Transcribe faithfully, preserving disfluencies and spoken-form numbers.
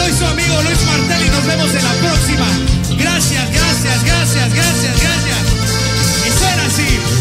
Soy su amigo Luis Martel y nos vemos en la próxima. Gracias, gracias, gracias, gracias, gracias. Y suena así.